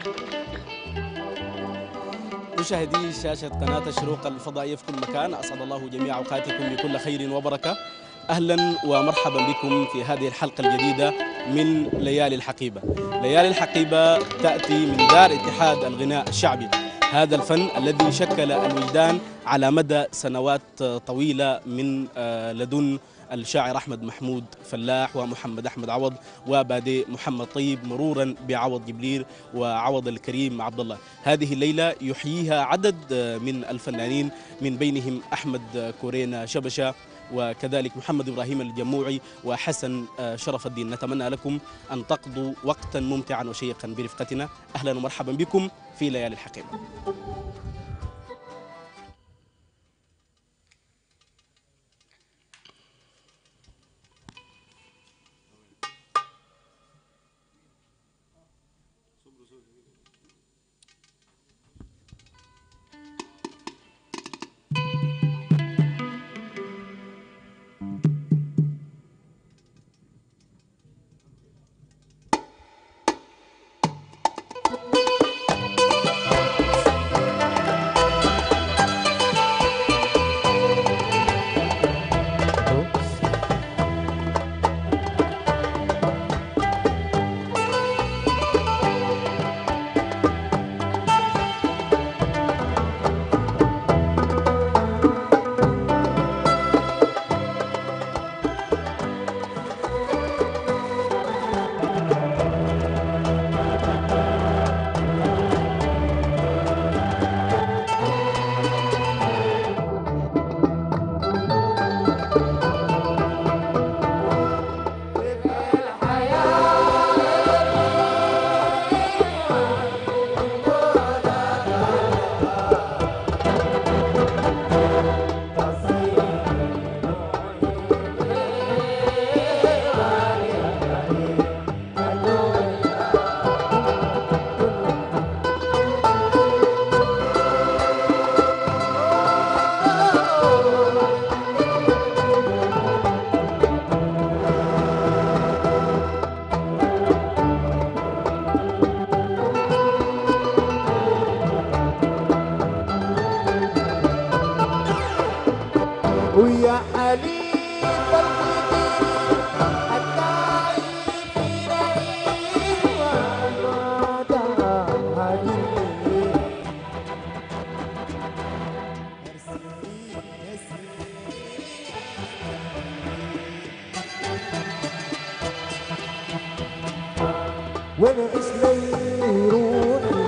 مشاهدي شاشة قناة الشروق الفضائية في كل مكان، أسعد الله جميع أوقاتكم بكل خير وبركة. أهلا ومرحبا بكم في هذه الحلقة الجديدة من ليالي الحقيبة. ليالي الحقيبة تأتي من دار اتحاد الغناء الشعبي، هذا الفن الذي شكل الوجدان على مدى سنوات طويلة من لدن الشاعر أحمد محمود فلاح ومحمد أحمد عوض وبادئ محمد طيب، مرورا بعوض جبريل وعوض الكريم عبد الله. هذه الليلة يحييها عدد من الفنانين، من بينهم أحمد كورينا شبشة وكذلك محمد إبراهيم الجموعي وحسن شرف الدين. نتمنى لكم أن تقضوا وقتا ممتعا وشيقا برفقتنا. أهلا ومرحبا بكم في ليالي الحقيبة. ويا حليب وانا اسمي روحي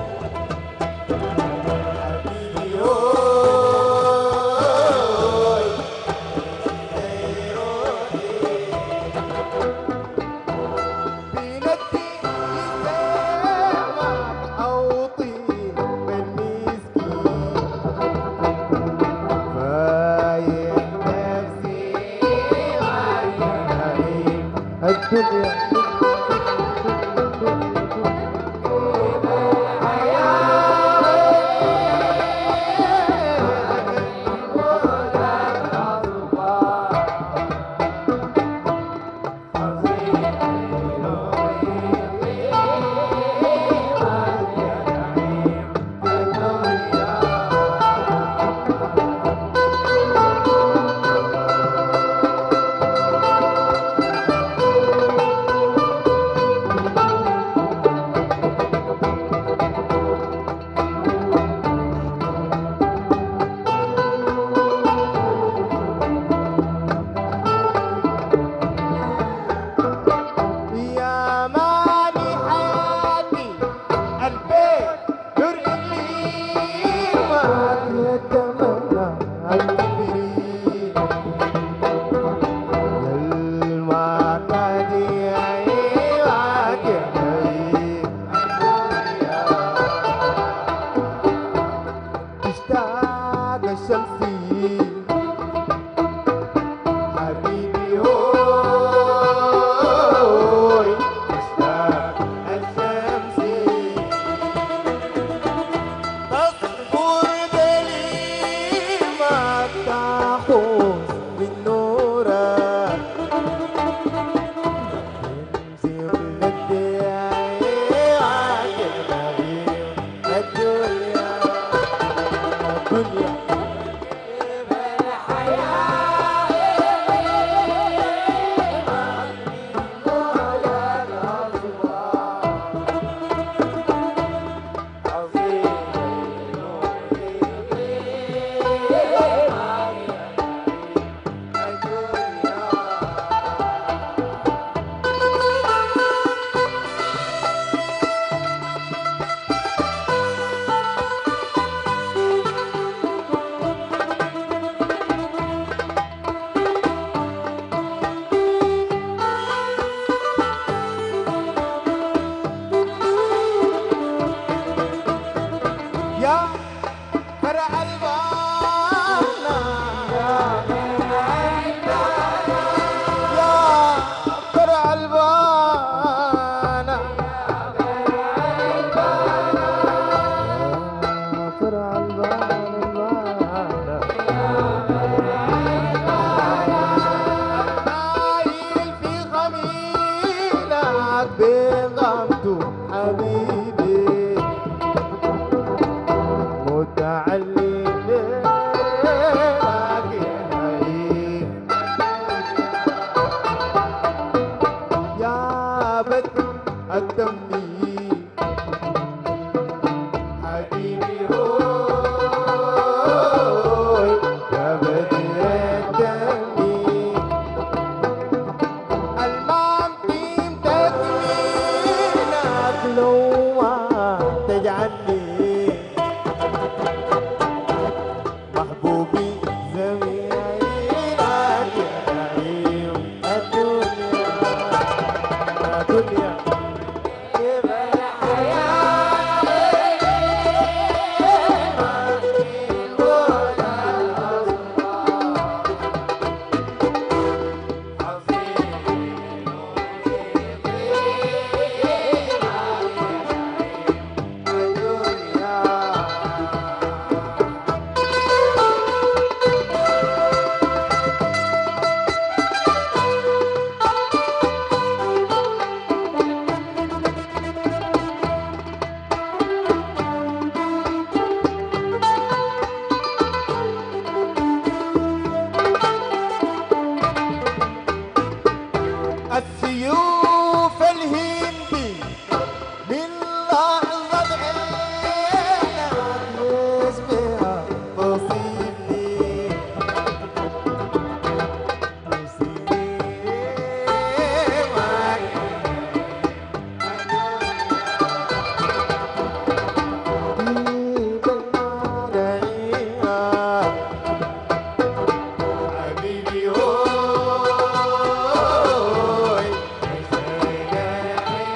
الدنيا الدمي حبيبي هو يا بدر الدمي المعمتين تكمينك لو تجعلني محبوبي زميلك يا نعيم الدنيا الدنيا كيف الحياة السيوف الهندي من لحظة عينك يشبهها تصيبني حبيبي هوي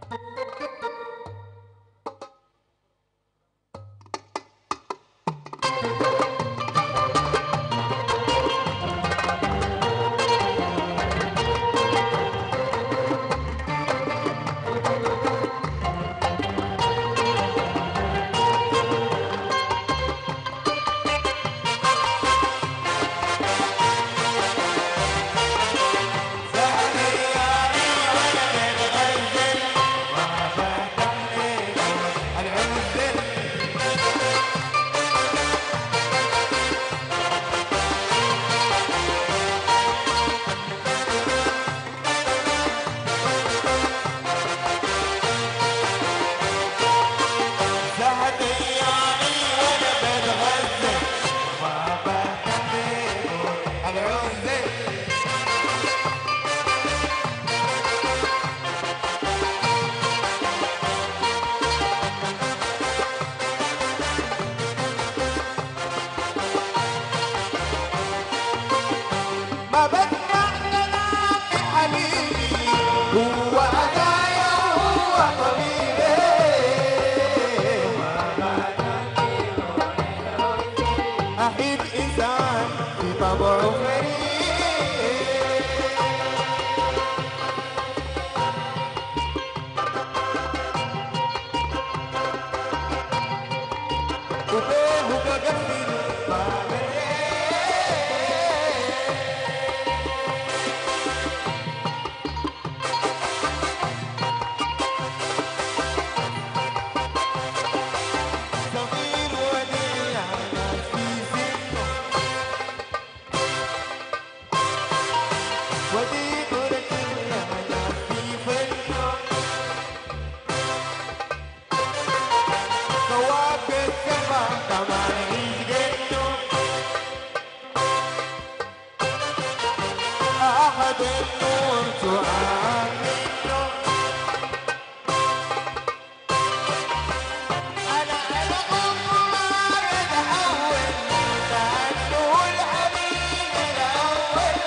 ما بدنا ننام حبيبي هو أدايا وهو طبيبي أحب إنسان في طبعه فريد وبيه بقفل باب الريح صغير وديع ناس في سنه وديع وديع ناس في فنه ثواب السما كمان عيد جنه أحد النور سؤال منه أنا ما يتحول لأنه الحبيب الأول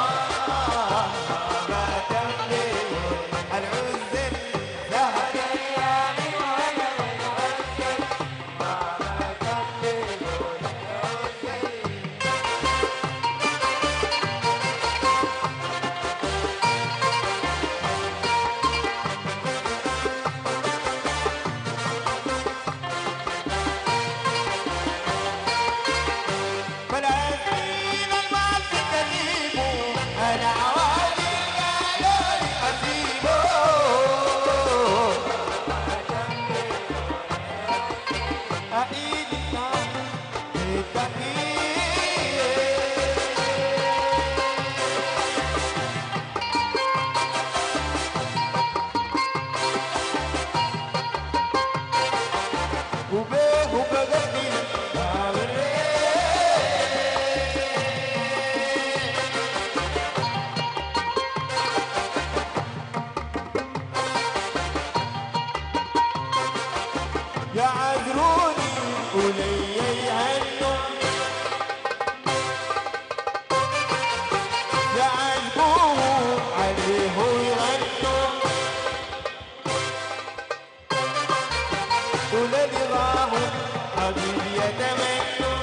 ما تملك العزل ذهب أيامي وأنا متعذب ما تملك العزل فالعزيز المال في كتيبه أنا عوالي قالوا لي أسيبه أعيد الثاني بالتأكيد وبيه وبغني باب الريح يعذروني ولي يهنوا يعجبوه عليه يغنوا ولرضاهم حبيبي يتمنوا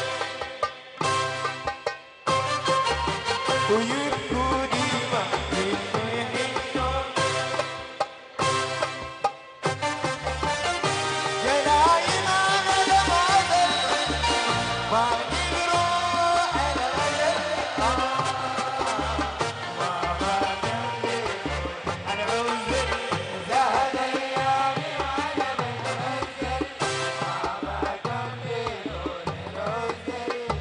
ويبكوا ديما منه يحنوا جناين على الغزل ما قدروا على الغزل ما تملك العزل زهد أيامي وأنا بتغزل ما تملك العزل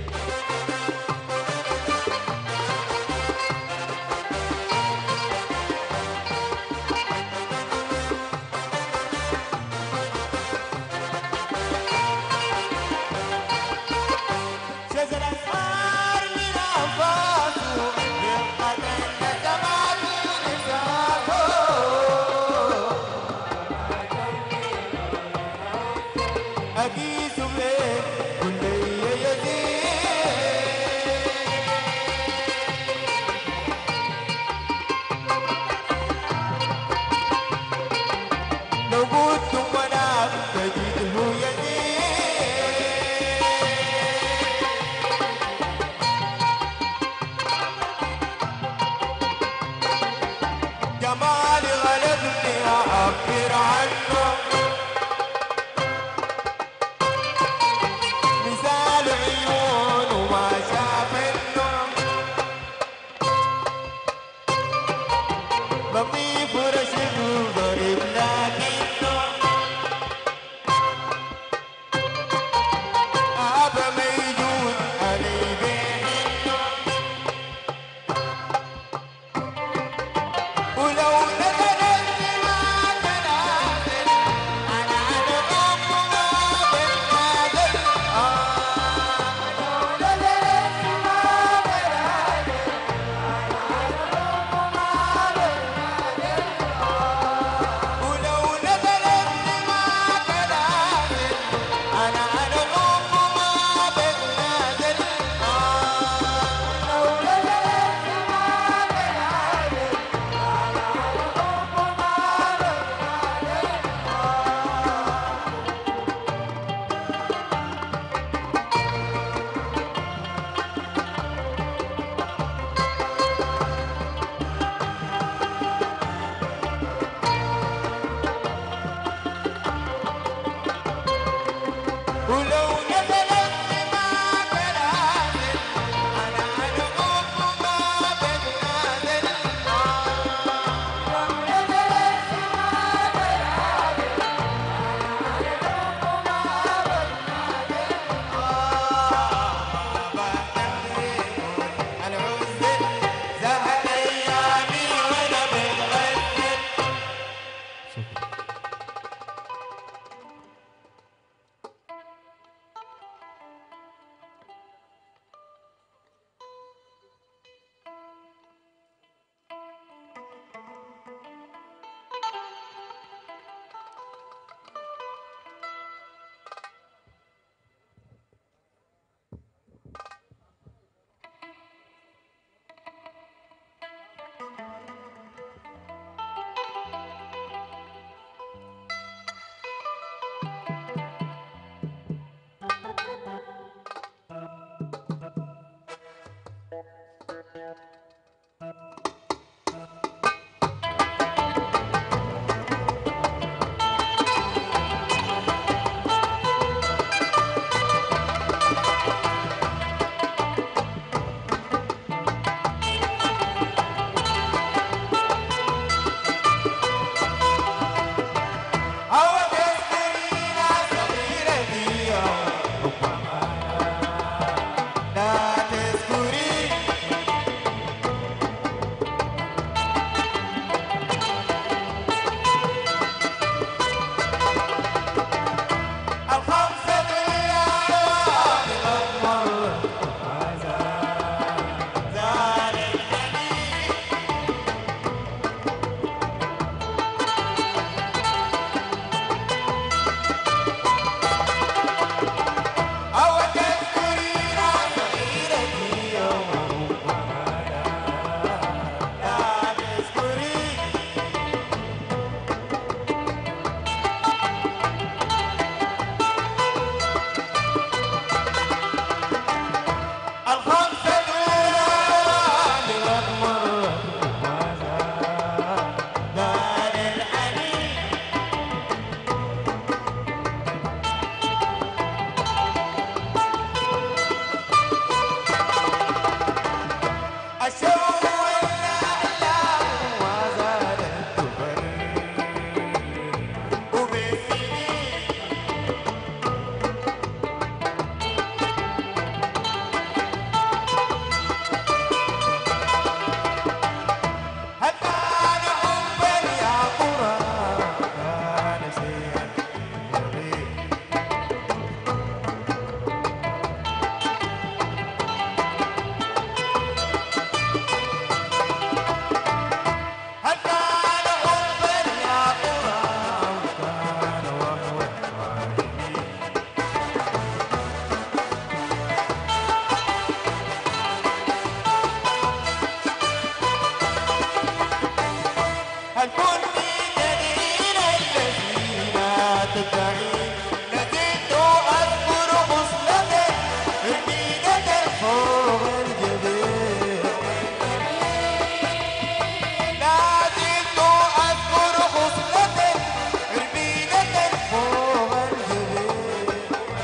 شذ الأسرار من أنفاسه يبقى النسمات ونساته أقيس بليل كل يزيد تدعي نسيت أذكر خصلتك جديدة فوق الجبين نسيت أذكر خصلتك جديدة فوق الجبين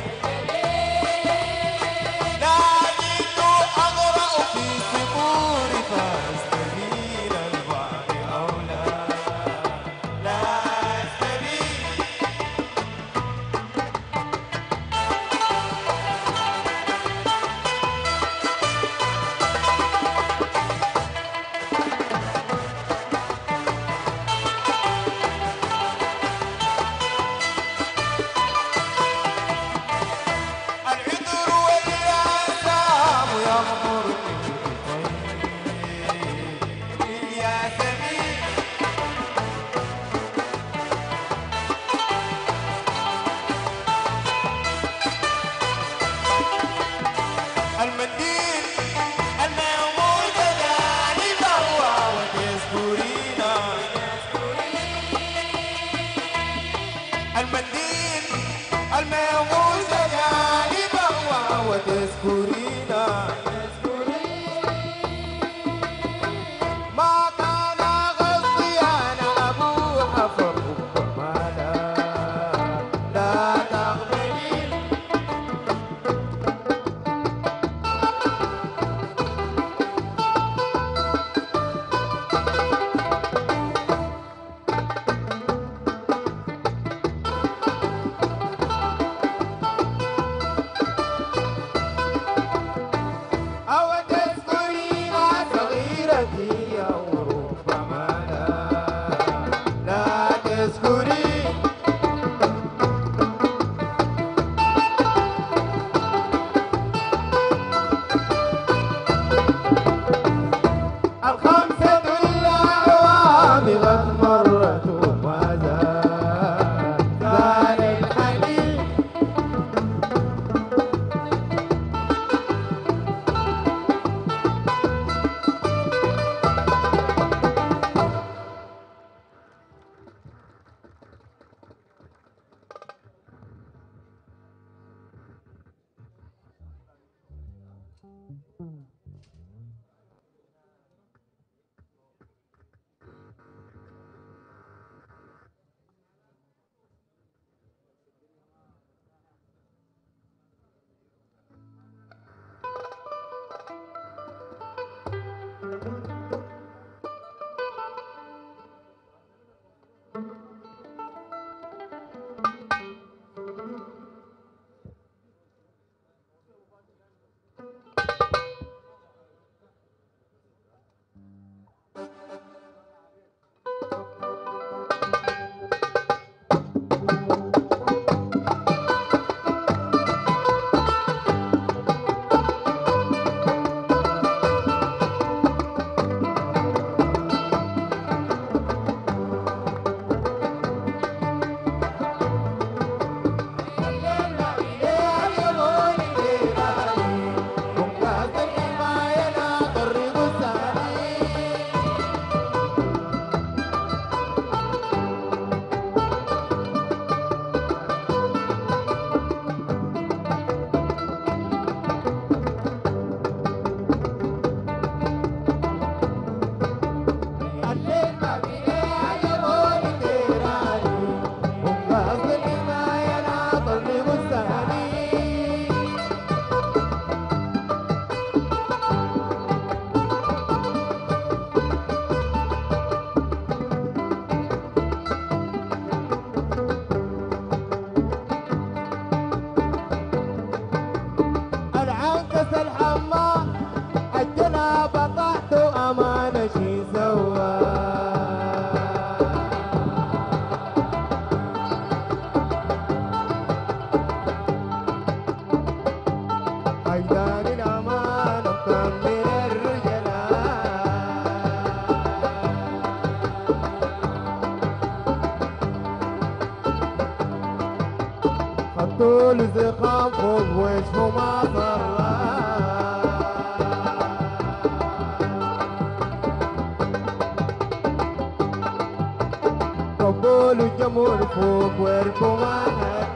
نسيت أغرق في صخور فاستبين البحر أولى لا استبين العذر والياسام يغمرني بطيب يا سبيل المنديل الموجود جانبه وتذكرينا المنديل الموجود جانبه وتذكرينا ما كان قصدي انا ابوح فربما لا تقبلين أو تذكرين صغيرتي أو ربما لا تذكرين الخمسة الأعوام قد مرت وما زال الحديث طول زخام فوق وجهه ما صرى قبول جمهور فوق واركوا معنا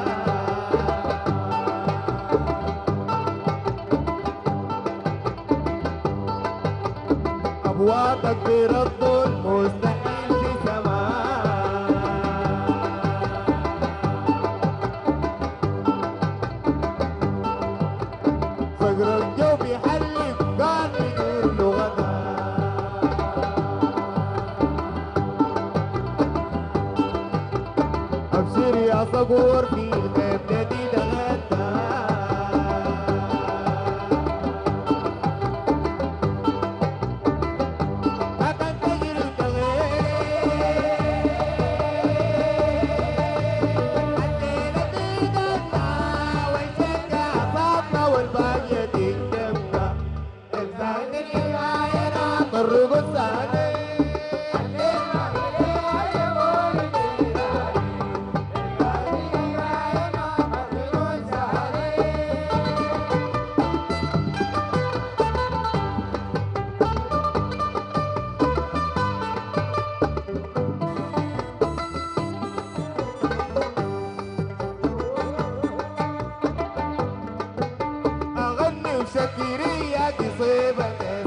أبواطك برد مستحيل في سماء صقر الجو بيحلف كان بيدور لغتها أبشر يا صقور في الغيب جديد غدا شكرية تصيبة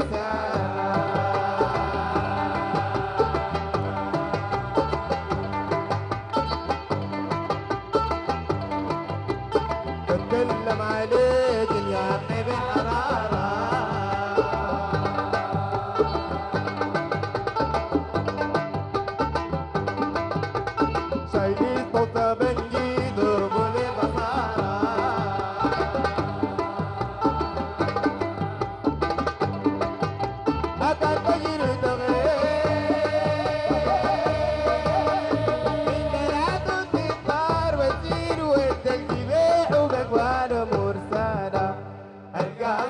بتكلم عليك اليابني بحرارة شايلين صوت بنجي ضربوا لي بصارة القاها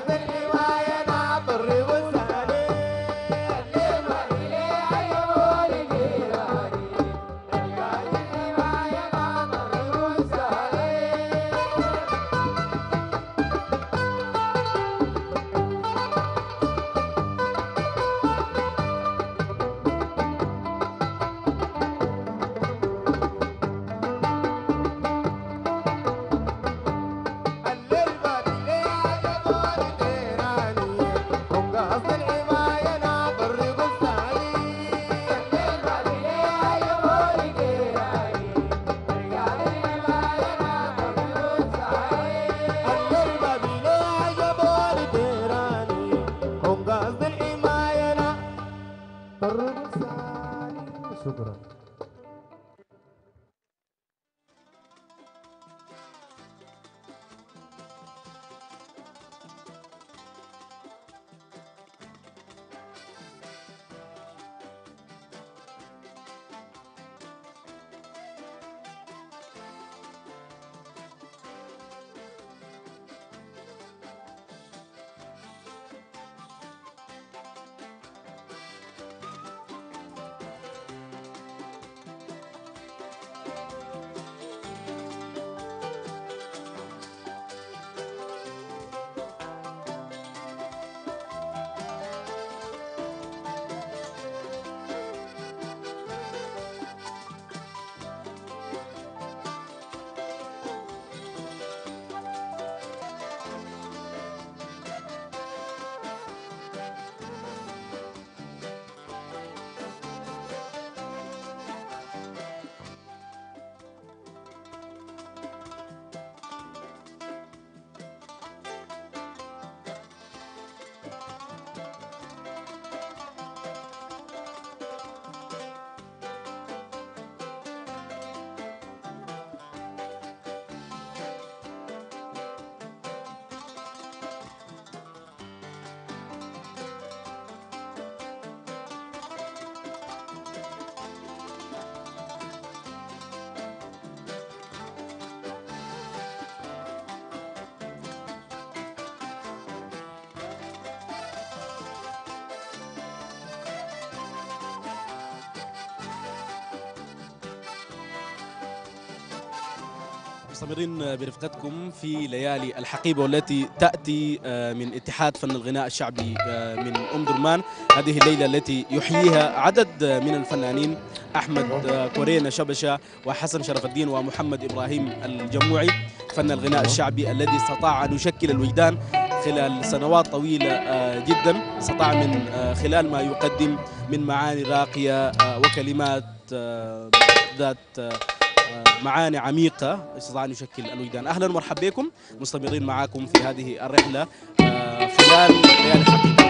مستمرين برفقتكم في ليالي الحقيبة، والتي تأتي من اتحاد فن الغناء الشعبي من أم درمان. هذه الليلة التي يحييها عدد من الفنانين: أحمد كورينا شبشة، وحسن شرف الدين، ومحمد إبراهيم الجموعي. فن الغناء الشعبي الذي استطاع أن يشكل الوجدان خلال سنوات طويلة جدا، استطاع من خلال ما يقدم من معاني راقية وكلمات ذات معاني عميقة، استطاع أن يشكل الوجدان. أهلا ومرحبا بكم، مستمرين معكم في هذه الرحلة خلال ليالي الحقيبة.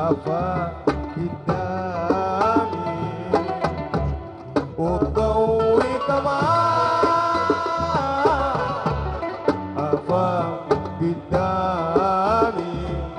أفا قدامي والضوء كمان أفا قدامي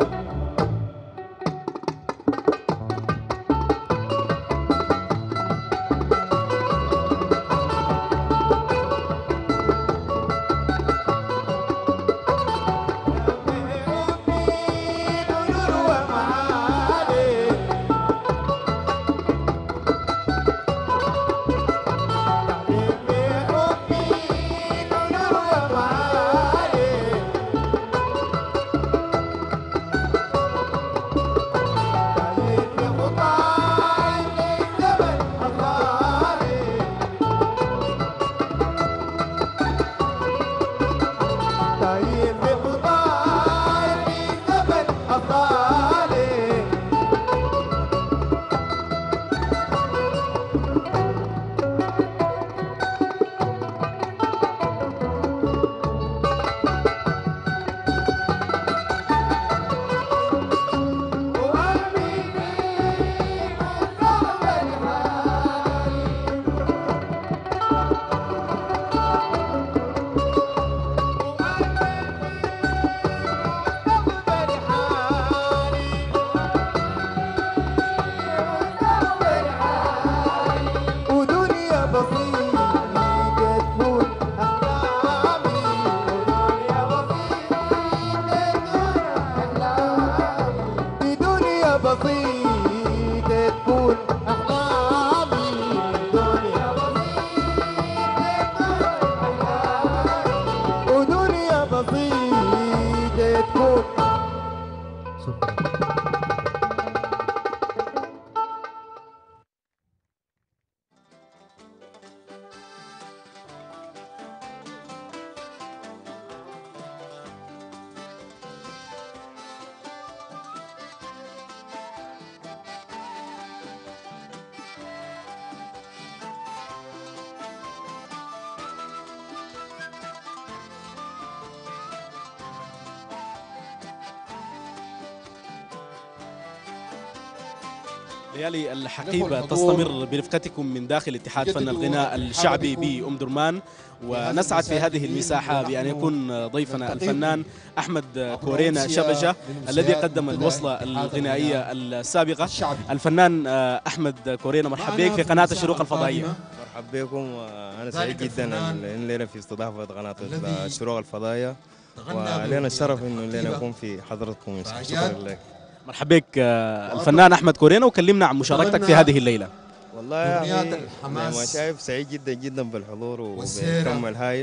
ليالي الحقيبة تستمر برفقتكم من داخل اتحاد فن الغناء الشعبي بأم درمان، ونسعد في هذه المساحة بأن يكون ضيفنا الفنان أحمد كورينا شبجة الذي قدم الوصلة الغنائية السابقة. الفنان أحمد كورينا، مرحبا بك في قناة الشروق الفضائية. مرحبا بكم، أنا سعيد جدا الليلة في استضافة قناة الشروق الفضائية، ولنا الشرف إنه الليلة نكون في حضرتكم. شكرا لك. مرحبا بك الفنان أحمد كورينا، وكلمنا عن مشاركتك في هذه الليلة. والله يا أخي ما شايف سعيد جدا جدا بالحضور وبالكم الهائل،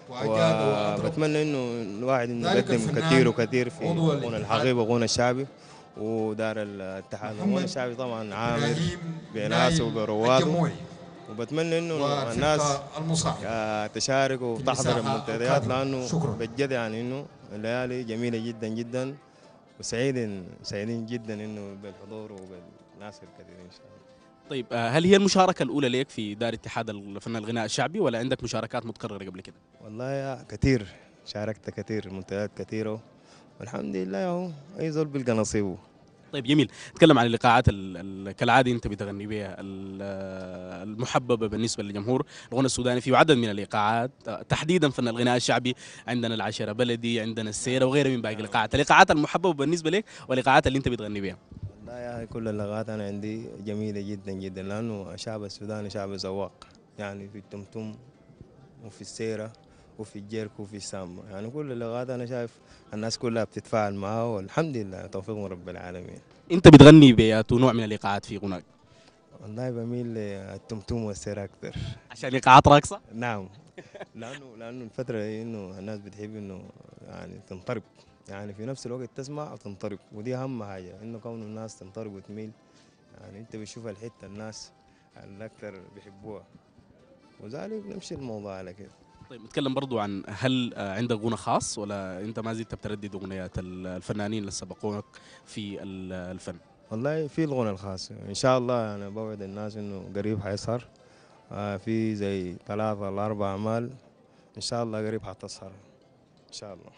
وبتمنى إنه الواحد إنه يقدم كثير وكثير في غنى الحقيبة وغنى الشعبي ودار الاتحاد. الغنى الشعبي طبعا عامر بناسه وبرواده، وبتمنى انه الناس تشارك وتحضر المنتديات، لانه بجد يعني انه الليالي جميله جدا جدا، وسعيدين جدا انه بالحضور وبالناس الكثيرين ان شاء الله. طيب، هل هي المشاركة الأولى لك في دار اتحاد الفن الغناء الشعبي، ولا عندك مشاركات متكررة قبل كده؟ والله يا كثير، شاركت كثير، منتديات كثيرة، والحمد لله اهو اي زول بيلقى نصيبه. طيب جميل، نتكلم عن اللقاءات كالعادة انت بتغني بها المحببة بالنسبة للجمهور. الغنى السوداني في عدد من اللقاءات، تحديدا فن الغناء الشعبي، عندنا العشرة بلدي، عندنا السيرة وغيرها من باقي اللقاءات المحببة بالنسبة لك واللقاءات اللي انت بتغني بها. والله يا أخي كل اللغات انا عندي جميلة جدا جدا، لانه الشعب السوداني شعب ذواق، يعني في التمتم وفي السيرة وفي الجرك وفي السامة، يعني كل اللغات أنا شايف الناس كلها بتتفاعل معها، والحمد لله توفيق من رب العالمين. انت بتغني بأي نوع من اللقاءات في غناك؟ والله بميل للتمتم والسيرة أكثر. عشان لقاءات راقصة؟ نعم. لأنه الفترة دي إنه الناس بتحب إنه يعني تنطرب، يعني في نفس الوقت تسمع وتنطرب، ودي أهم حاجة، إنه كون الناس تنطرب وتميل. يعني أنت بتشوف الحتة الناس الأكثر بيحبوها، وذلك نمشي الموضوع على كده. طيب نتكلم برضو عن هل عندك غنى خاص، ولا انت ما زلت بتردد اغنيات الفنانين اللي سبقوك في الفن؟ والله في الغنى الخاص ان شاء الله، انا بوعد الناس انه قريب حيصهر، في زي 3 أو 4 اعمال ان شاء الله قريب حتصهر ان شاء الله.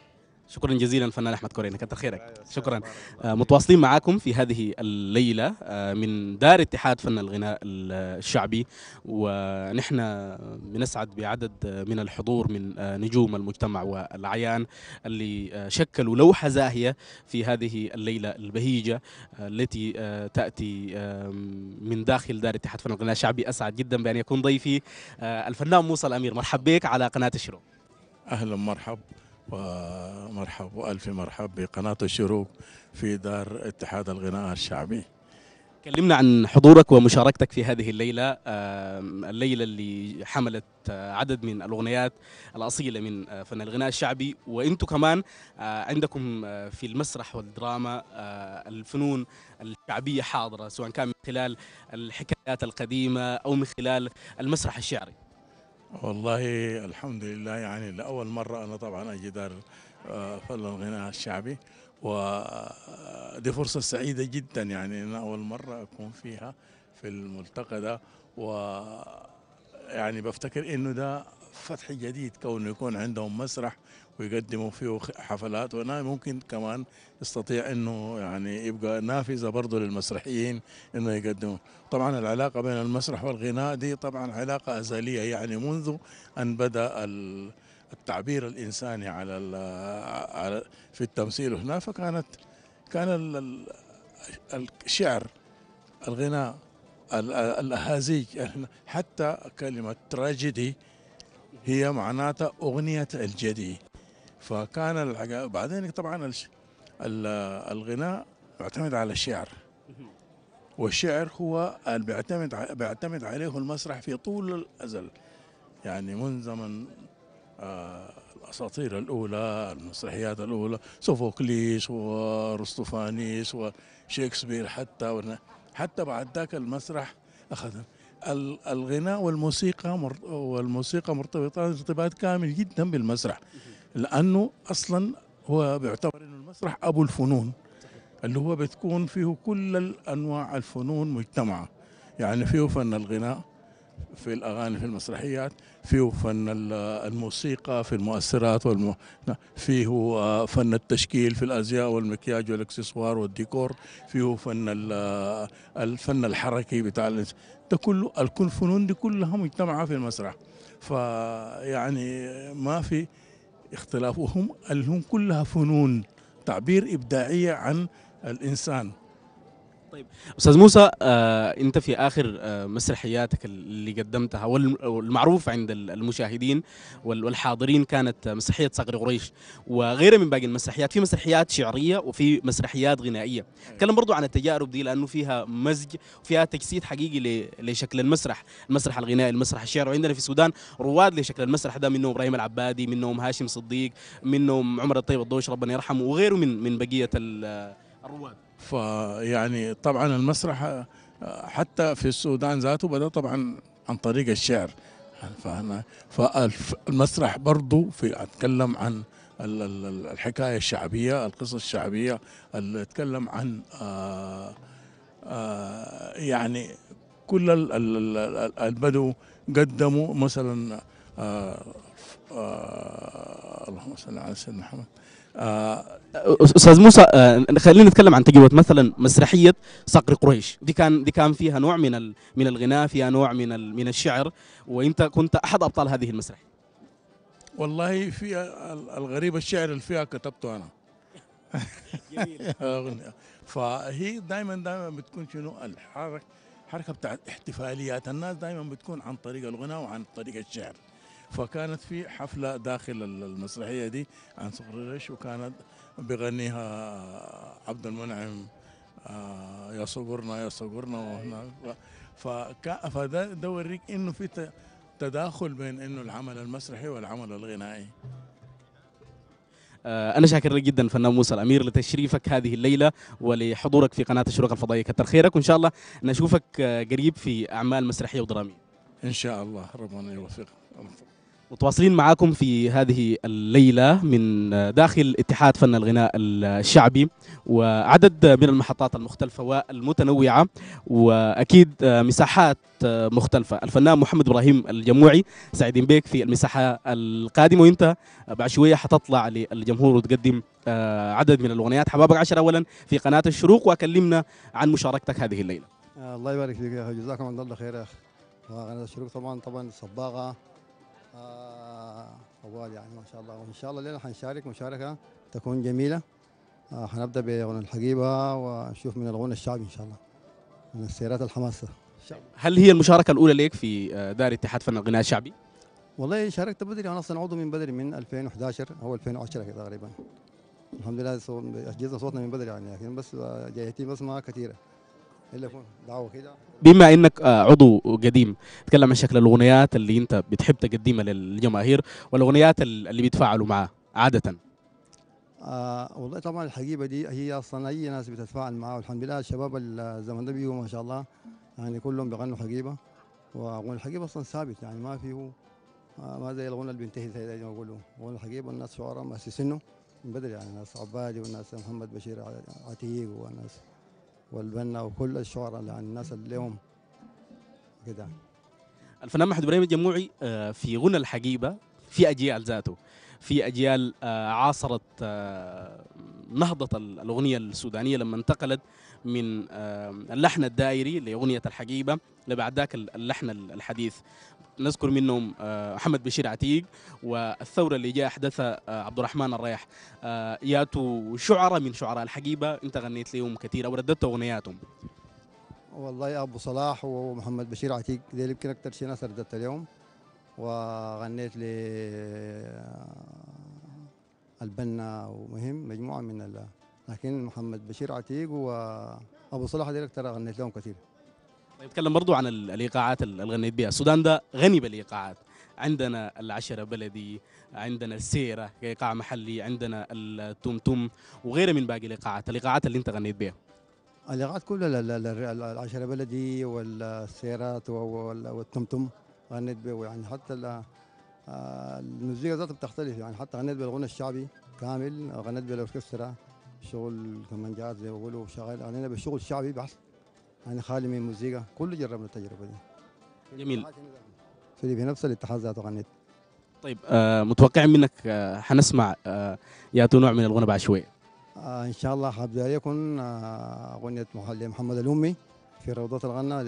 شكرا جزيلا فنان احمد كورينا، كتر خيرك. شكرا. متواصلين معاكم في هذه الليله من دار اتحاد فن الغناء الشعبي، ونحن بنسعد بعدد من الحضور من نجوم المجتمع والاعيان اللي شكلوا لوحه زاهيه في هذه الليله البهيجه التي تاتي من داخل دار اتحاد فن الغناء الشعبي. اسعد جدا بان يكون ضيفي الفنان موسى الامير. مرحبا بك على قناه الشروق. اهلا مرحب ومرحب والف مرحب بقناه الشروق في دار اتحاد الغناء الشعبي. كلمنا عن حضورك ومشاركتك في هذه الليله، الليله اللي حملت عدد من الاغنيات الاصيله من فن الغناء الشعبي، وانتم كمان عندكم في المسرح والدراما الفنون الشعبيه حاضره، سواء كان من خلال الحكايات القديمه او من خلال المسرح الشعري. والله الحمد لله، يعني لأول مرة أنا طبعا أجي دار فن الغناء الشعبي، ودي فرصة سعيدة جدا، يعني أنا أول مرة أكون فيها في الملتقى ده، ويعني بفتكر إنه ده فتح جديد كونه يكون عندهم مسرح ويقدموا فيه حفلات، وانا ممكن كمان يستطيع انه يعني يبقى نافذه برضه للمسرحيين انه يقدموا. طبعا العلاقه بين المسرح والغناء دي طبعا علاقه ازليه، يعني منذ ان بدا التعبير الانساني على في التمثيل هنا، كان الشعر، الغناء، الاهازيج، حتى كلمه تراجيدي هي معناتها أغنية الجدي. فكان بعدين طبعا الغناء يعتمد على الشعر، والشعر هو اللي بيعتمد عليه المسرح في طول الأزل، يعني من زمن الأساطير الأولى، المسرحيات الأولى، سوفوكليس ورستوفانيس وشكسبير، حتى بعد ذاك المسرح أخذ الغناء والموسيقى مرتبطان ارتباط كامل جدا بالمسرح، لأنه أصلا هو بيعتبر أنه المسرح أبو الفنون، اللي هو بتكون فيه كل الأنواع الفنون مجتمعة، يعني فيه فن الغناء في الأغاني في المسرحيات، فيه فن الموسيقى في المؤثرات فيه فن التشكيل في الأزياء والمكياج والإكسسوار والديكور، فيه الفن الحركي بتاع ده كله، الفنون دي كلها مجتمعة في المسرح، فيعني ما في اختلاف، هم كلها فنون تعبير إبداعية عن الإنسان. طيب استاذ موسى، انت في اخر مسرحياتك اللي قدمتها والمعروف عند المشاهدين والحاضرين كانت مسرحيه صقر قريش، وغيرها من باقي المسرحيات، في مسرحيات شعريه وفي مسرحيات غنائيه. تكلم برضو عن التجارب دي، لانه فيها مزج وفيها تجسيد حقيقي لشكل المسرح الغنائي، المسرح الشعري. وعندنا في السودان رواد لشكل المسرح ده، منهم ابراهيم العبادي، منهم هاشم صديق، منهم عمر الطيب الضوش ربنا يرحمه، وغيره من بقيه الرواد. فيعني طبعا المسرح حتى في السودان ذاته بدأ طبعا عن طريق الشعر، فالمسرح برضو أتكلم عن الحكاية الشعبية، القصص الشعبية اللي أتكلم عن يعني كل البدو قدموا مثلا اللهم صل على سيدنا محمد. استاذ موسى، خلينا نتكلم عن تجربه مثلا مسرحيه صقر قريش، دي كان فيها نوع من الغناء، فيها نوع من الشعر، وانت كنت احد ابطال هذه المسرح. والله فيها الغريب الشعر اللي فيها كتبته انا. فهي دائما بتكون شنو الحركه بتاعت احتفاليات الناس، دائما بتكون عن طريق الغناء وعن طريق الشعر. فكانت في حفلة داخل المسرحية دي عن صقر قريش، وكانت بغنيها عبد المنعم يا صقرنا يا صقرنا، فده يوريك انه في تداخل بين انه العمل المسرحي والعمل الغنائي. أنا شاكر لك جدا فنان موسى الأمير لتشريفك هذه الليلة ولحضورك في قناة الشروق الفضائية. كتر خيرك، وإن شاء الله نشوفك قريب في أعمال مسرحية ودرامية. إن شاء الله، ربنا يوفقك. متواصلين معاكم في هذه الليلة من داخل اتحاد فن الغناء الشعبي، وعدد من المحطات المختلفة والمتنوعة، وأكيد مساحات مختلفة. الفنان محمد إبراهيم الجموعي سعيدين بك في المساحة القادمة، وانت بعد شوية حتطلع للجمهور وتقدم عدد من الأغنيات. حبابك 10 أولا في قناة الشروق، وكلمنا عن مشاركتك هذه الليلة. الله يبارك فيك يا اخي، جزاكم الله خير يا اخي. قناة الشروق طبعا الصباغه طوال يعني ما شاء الله، وان شاء الله الليله حنشارك مشاركه تكون جميله. حنبدا بغنى الحقيبه ونشوف من الغنى الشعبي ان شاء الله، من السيرات الحماسه. هل هي المشاركة الأولى لك في دار اتحاد فن الغناء الشعبي؟ والله شاركت بدري، انا اصلا عضو من بدري من 2011 او 2010 كده تقريبا. الحمد لله اجهزنا صوتنا من بدري يعني، لكن بس جايتي بس ما كثيره الا يكون دعوه كده. بما انك عضو قديم، تكلم عن شكل الاغنيات اللي انت بتحب تقدمها للجماهير والاغنيات اللي بيتفاعلوا معها عاده. والله طبعا الحقيبه دي هي اصلا اي ناس بتتفاعل معها، والحمد لله الشباب الزمن ده بيجوا ما شاء الله يعني كلهم بيغنوا حقيبه، واغنى الحقيبه اصلا ثابت يعني ما فيه ما زي الغنى اللي بينتهي زي ما يقولوا. غنى الحقيبه الناس شعراء مؤسسينه من بدري يعني، ناس عبادي والناس محمد بشير عتيق والناس والبنا وكل الشعراء يعني الناس اللي لهم كده. الفنان محمد ابراهيم الجموعي في غنى الحقيبه في اجيال ذاته، في اجيال عاصرت نهضه الاغنيه السودانيه لما انتقلت من اللحن الدائري لاغنيه الحقيبه لبعد ذاك اللحن الحديث. نذكر منهم محمد بشير عتيق، والثوره اللي جاء احدثها عبد الرحمن الريح. ياتوا شعراء من شعراء الحقيبه انت غنيت لهم كثير او رددت اغنياتهم. والله يا ابو صلاح ومحمد بشير عتيق دي يمكن اكثر شيء ناس رددت اليوم، وغنيت ل البنا ومهم مجموعه من لكن محمد بشير عتيق وابو صلاح دي اكثر غنيت لهم كثير. طيب نتكلم برضو عن الايقاعات اللي غنيت بها. السودان ده غني بالايقاعات، عندنا العشرة بلدي، عندنا السيرة كإيقاع محلي، عندنا التمتم وغيرها من باقي الايقاعات اللي انت غنيت بها. الايقاعات كلها العشرة بلدي والسيرات والتمتم غنيت به يعني، حتى الموسيقى ذاتها بتختلف يعني، حتى غنيت بالغنى الشعبي كامل، غنيت بالاوركسترا شغل كمانجات زي ما بيقولوا، شغال غنينا بالشغل الشعبي بحث يعني خالي من موسيقى، كله جربنا التجربه دي. جميل. في نفس الاتحاد ذاته غنيت. طيب متوقعين منك حنسمع ياتوا نوع من الغنى بعد شويه. ان شاء الله حبدا يكون اغنيه محمد الامي في روضه الغنى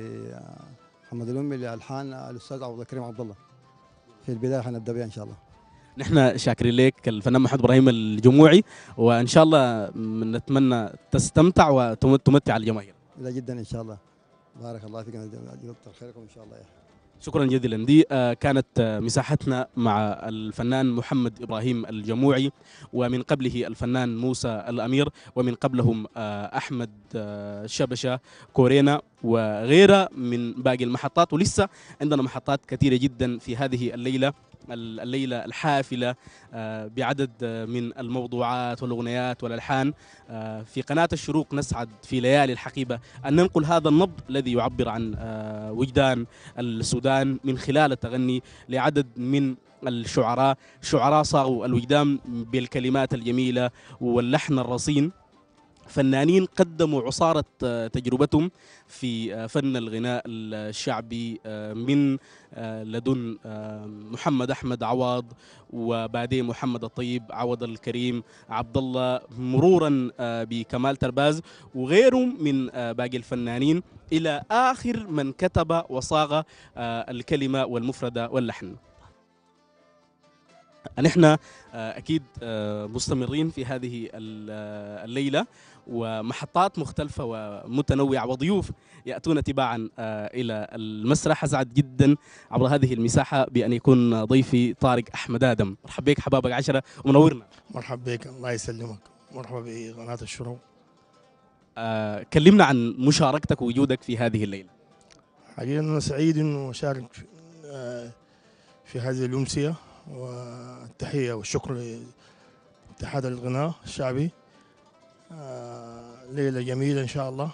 لمحمد الامي لالحان الاستاذ عبد الكريم عبد الله. في البدايه حنبدا بها ان شاء الله. نحن شاكرين لك الفنان محمد ابراهيم الجموعي، وان شاء الله نتمنى تستمتع وتمتع الجماهير. لا جدا ان شاء الله. بارك الله فيكم، كتر خيركم ان شاء الله. شكرا جزيلا. دي كانت مساحتنا مع الفنان محمد إبراهيم الجموعي، ومن قبله الفنان موسى الأمير، ومن قبلهم أحمد شبشة كورينا وغيرها من باقي المحطات. ولسه عندنا محطات كثيرة جدا في هذه الليلة الحافلة بعدد من الموضوعات والأغنيات والألحان. في قناة الشروق نسعد في ليالي الحقيبة أن ننقل هذا النبض الذي يعبر عن وجدان السودان من خلال التغني لعدد من الشعراء، شعراء صاغوا الوجدان بالكلمات الجميلة واللحن الرصين، فنانين قدموا عصارة تجربتهم في فن الغناء الشعبي من لدن محمد أحمد عوض، وبعدين محمد الطيب، عوض الكريم، عبد الله، مرورا بكمال ترباز وغيرهم من باقي الفنانين، إلى آخر من كتب وصاغ الكلمة والمفردة واللحن. نحن أكيد مستمرين في هذه الليلة، ومحطات مختلفة ومتنوعة وضيوف يأتون تباعا إلى المسرح. أسعد جدا عبر هذه المساحة بأن يكون ضيفي طارق أحمد آدم. مرحبا بك حبابك 10 ومنورنا. مرحبا بك، الله يسلمك. مرحبا بقناة الشروق. كلمنا عن مشاركتك ووجودك في هذه الليلة. حقيقة أنا سعيد أنه أشارك في هذه الأمسية، والتحية والشكر لاتحاد الغناء الشعبي. ليلة جميلة إن شاء الله،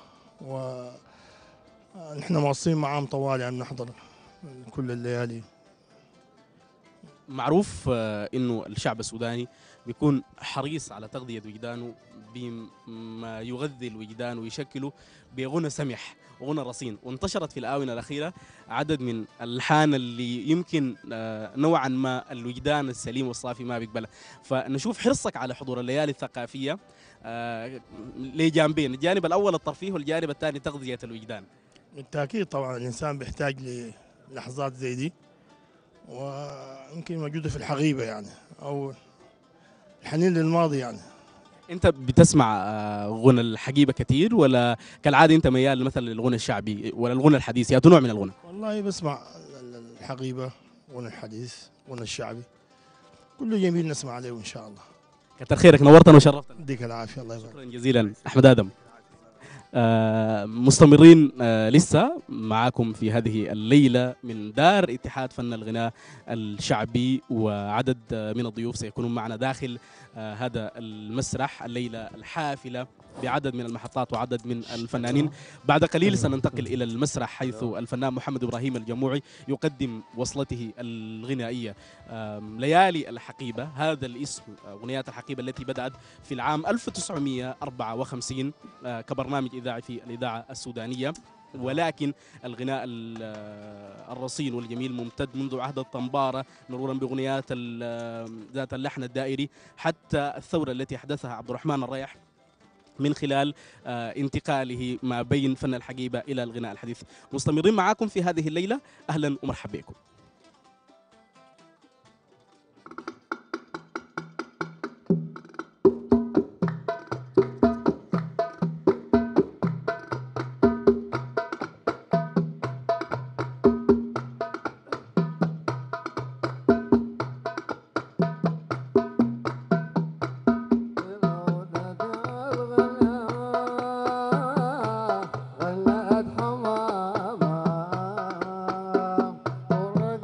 ونحن مواصلين معاهم طوال أن نحضر كل الليالي معروف انه الشعب السوداني بيكون حريص على تغذية وجدانه بما يغذي الوجدان ويشكله بغنى سمح وغنى رصين، وانتشرت في الآونة الأخيرة عدد من الألحان اللي يمكن نوعا ما الوجدان السليم والصافي ما بيقبلها. فنشوف حرصك على حضور الليالي الثقافية لجانبين، الجانب الأول الترفيه والجانب الثاني تغذية الوجدان. بالتأكيد طبعا الإنسان بيحتاج للحظات زي دي، ويمكن موجودة في الحقيبة يعني، أو الحنين للماضي يعني. انت بتسمع غنى الحقيبه كثير ولا كالعاده انت ميال مثلا للغنى الشعبي ولا الغنى الحديث؟ يا نوع من الغنى؟ والله بسمع الحقيبة، غنى الحديث، غنى الشعبي، كله جميل نسمع عليه إن شاء الله. كتر خيرك، نورتنا وشرفتنا. يديك العافية، الله يبارك. شكرا جزيلا أحمد آدم. مستمرين لسه معاكم في هذه الليلة من دار اتحاد فن الغناء الشعبي، وعدد من الضيوف سيكونون معنا داخل هذا المسرح الليلة الحافلة بعدد من المحطات وعدد من الفنانين. بعد قليل سننتقل إلى المسرح حيث الفنان محمد إبراهيم الجموعي يقدم وصلته الغنائية ليالي الحقيبة. هذا الاسم أغنيات الحقيبة التي بدأت في العام 1954 كبرنامج إذاعي في الإذاعة السودانية، ولكن الغناء الرصين والجميل ممتد منذ عهد الطنبارة مرورا بأغنيات ذات اللحن الدائري حتى الثورة التي أحدثها عبد الرحمن الريح من خلال انتقاله ما بين فن الحقيبة إلى الغناء الحديث. مستمرين معاكم في هذه الليلة، أهلا ومرحبا بكم. غنت حمامة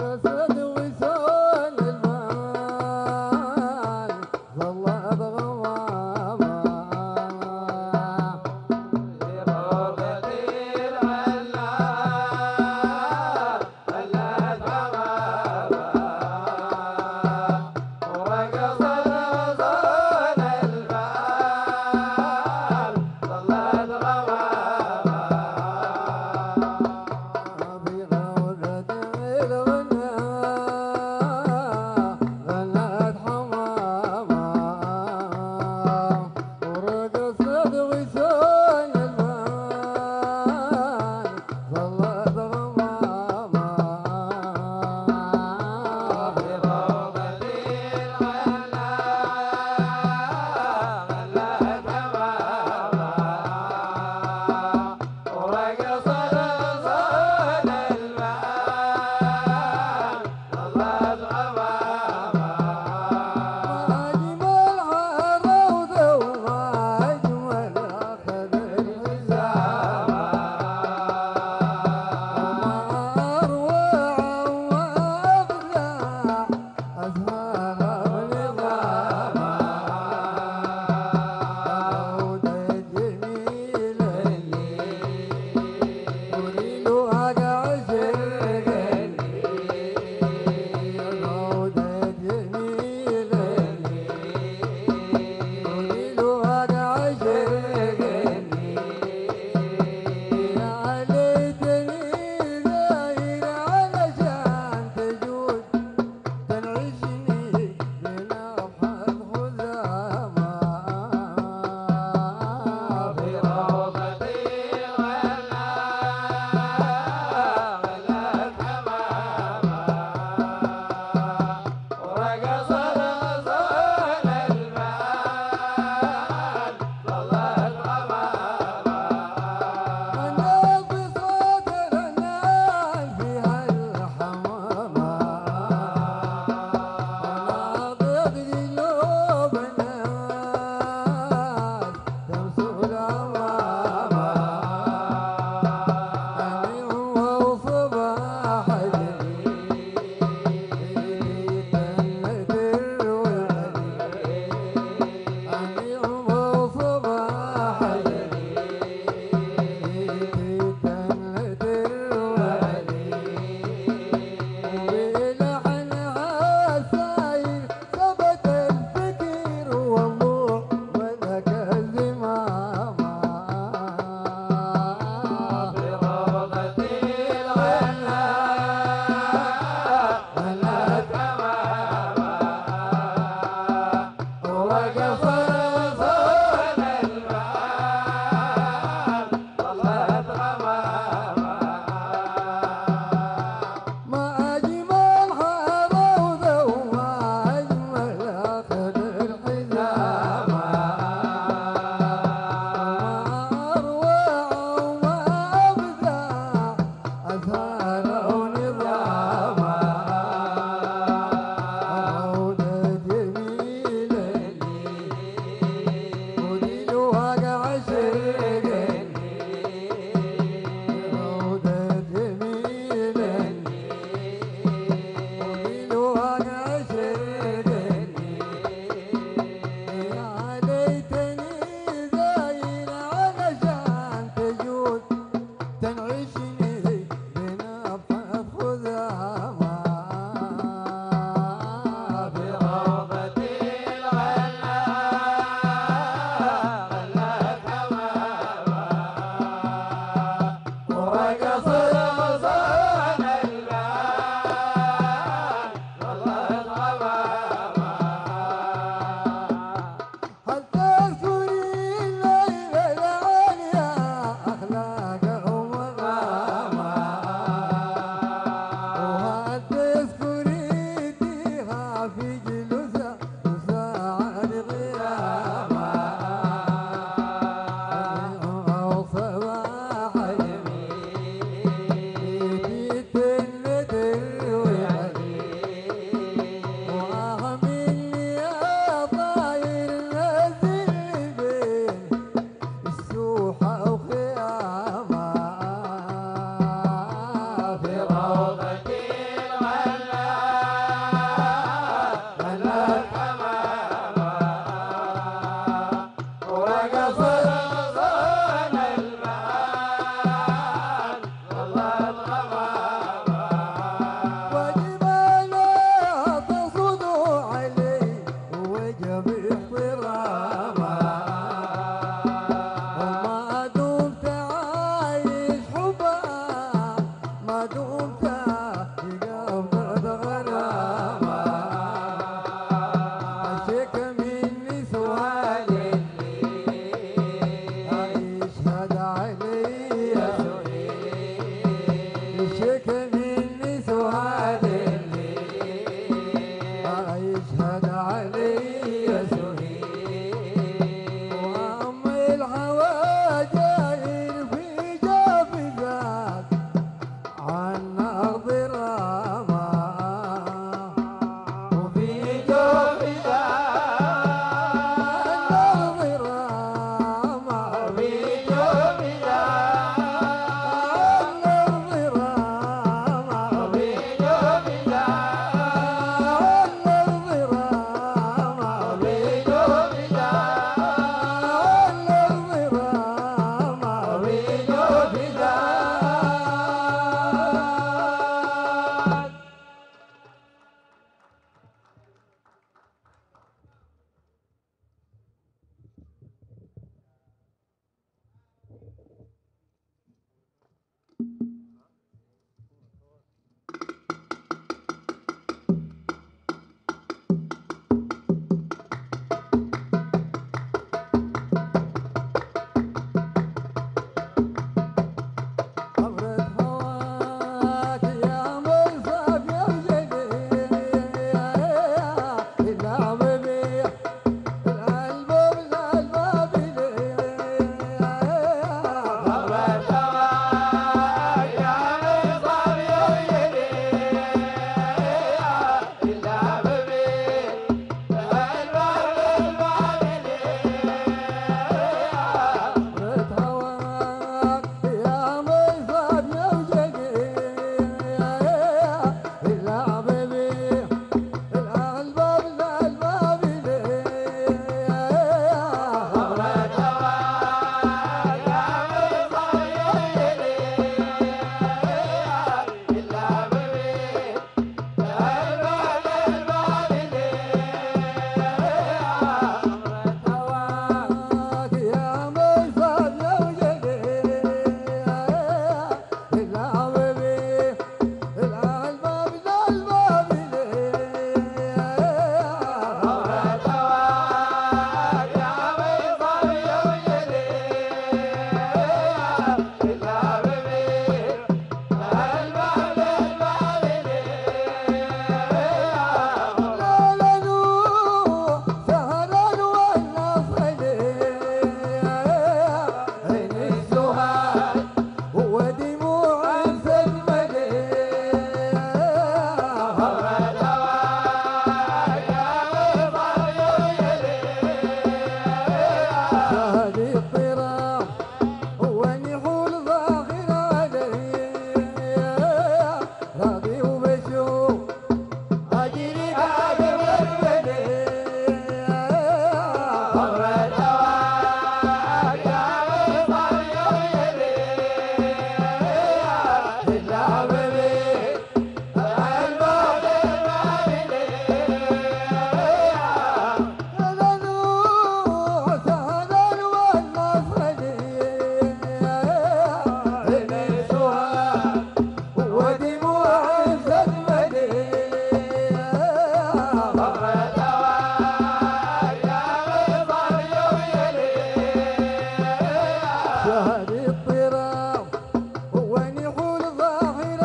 شهد الطرام ونحول ظاهر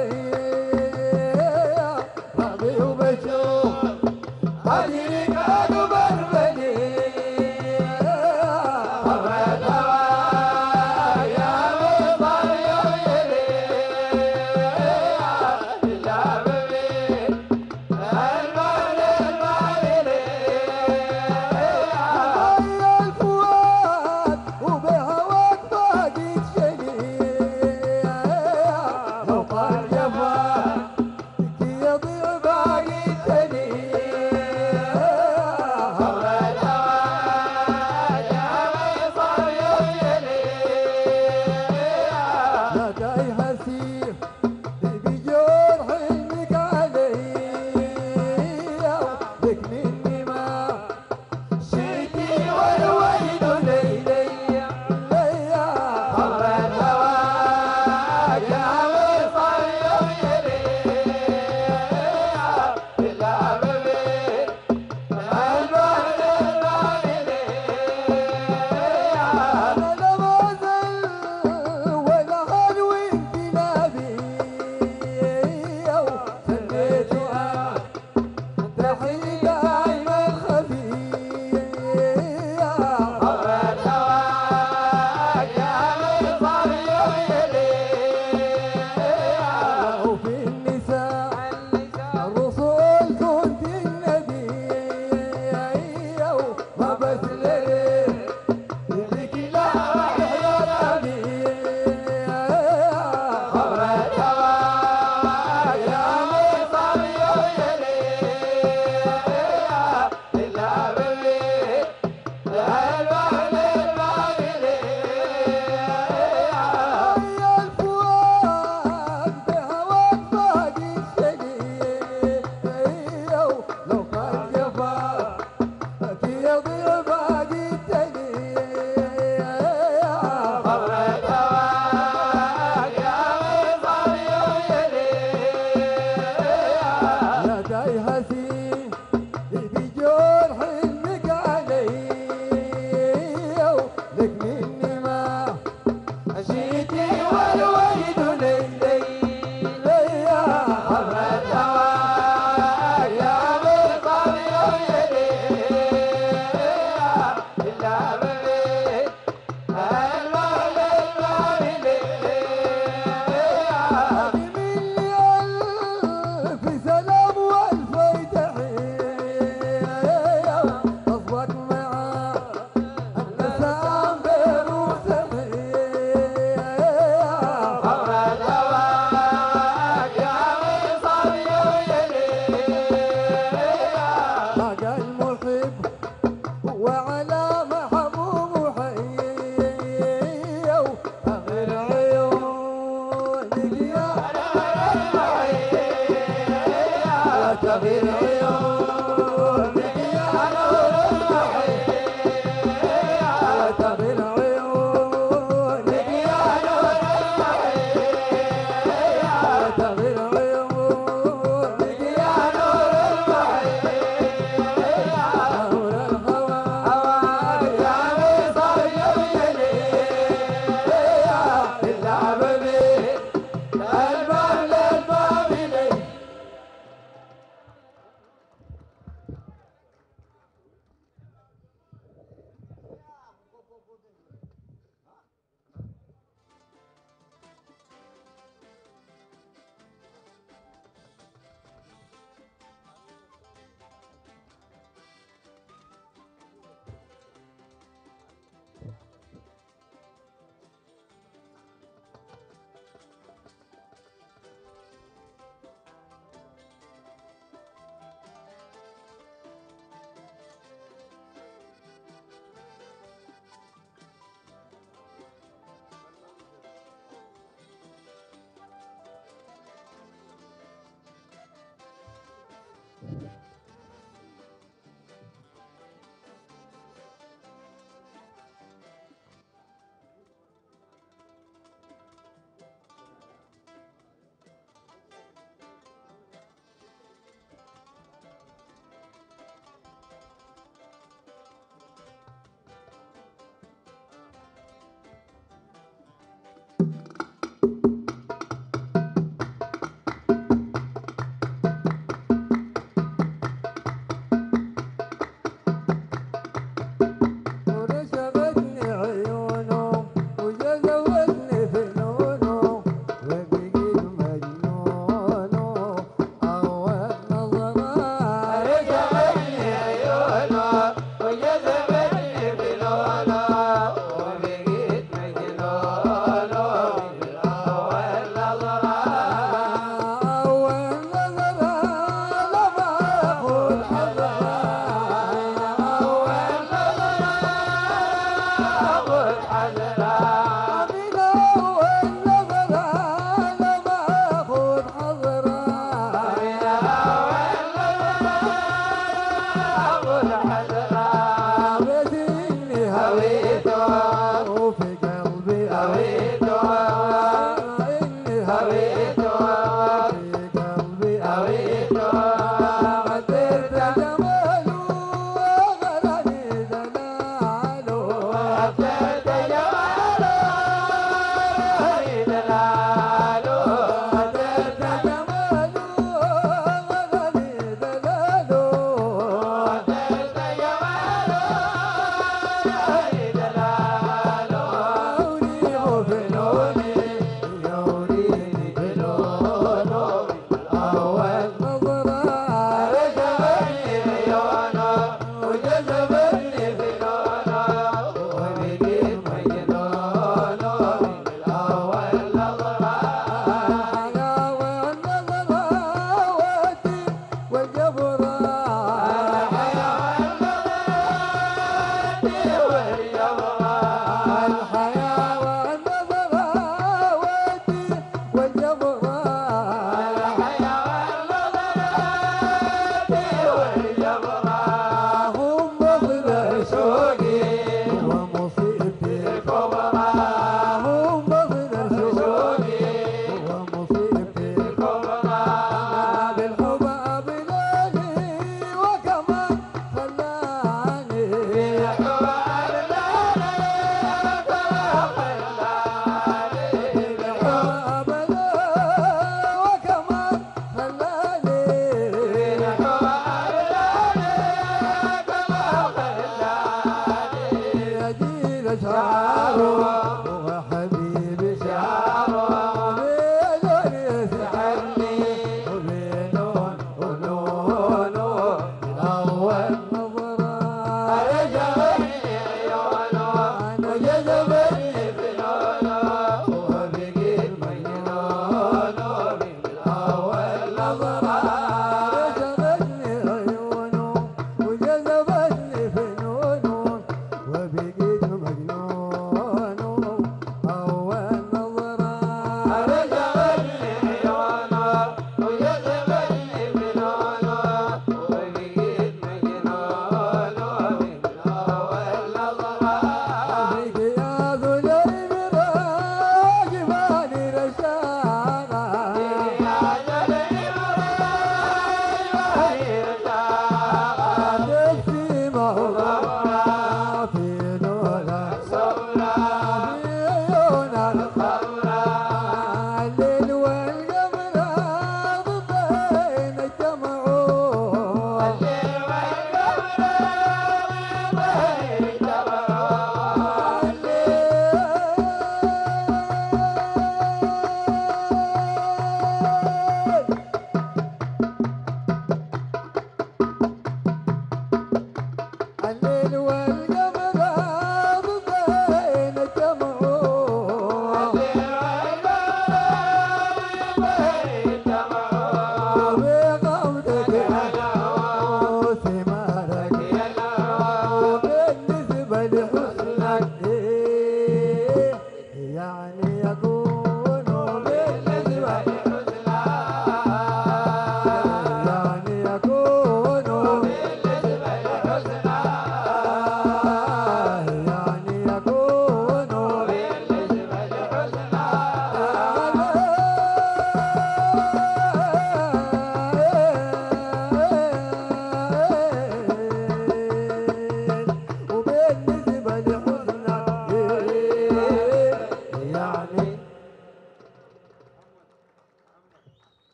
عليه راضي وبشوف أجري كانوا بربني الفؤاد وبهواك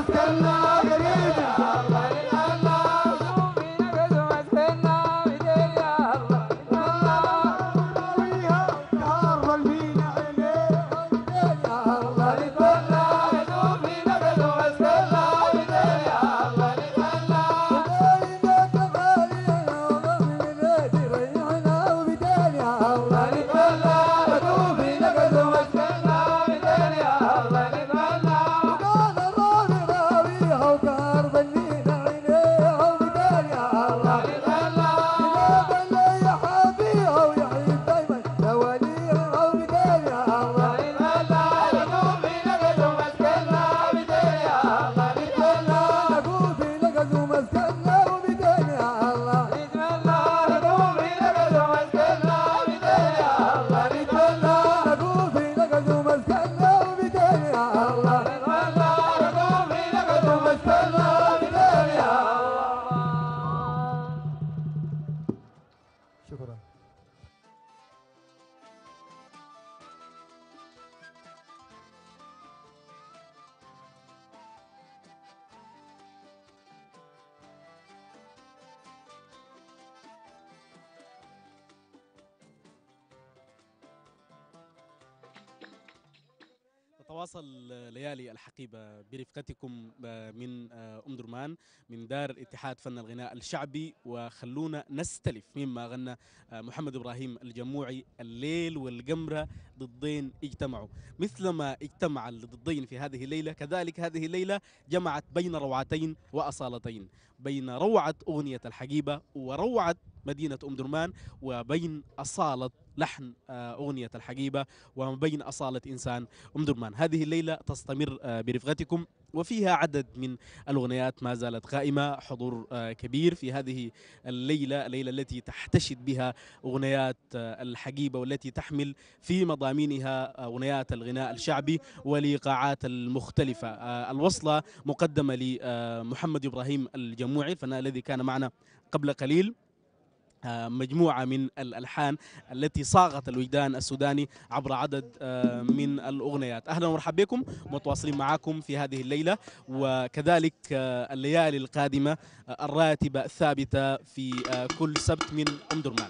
شكرا. تتواصل ليالي الحقيبة برفقتكم من أم درمان من دار اتحاد فن الغناء الشعبي، وخلونا نستلف مما غنى محمد إبراهيم الجموعي: الليل والقمرة ضدين اجتمعوا. مثلما اجتمع الضدين في هذه الليلة، كذلك هذه الليلة جمعت بين روعتين وأصالتين، بين روعة أغنية الحقيبة وروعة مدينة أم درمان، وبين أصالة لحن أغنية الحقيبة وما بين أصالة إنسان أم درمان. هذه الليلة تستمر برفقتكم، وفيها عدد من الأغنيات ما زالت قائمة، حضور كبير في هذه الليلة التي تحتشد بها أغنيات الحقيبة، والتي تحمل في مضامينها أغنيات الغناء الشعبي والإيقاعات المختلفة. الوصلة مقدمة لمحمد إبراهيم الجموعي، الفنان الذي كان معنا قبل قليل، مجموعة من الألحان التي صاغت الوجدان السوداني عبر عدد من الأغنيات. أهلا ومرحبا بكم، متواصلين معكم في هذه الليلة، وكذلك الليالي القادمة الراتبة الثابتة في كل سبت من أم درمان.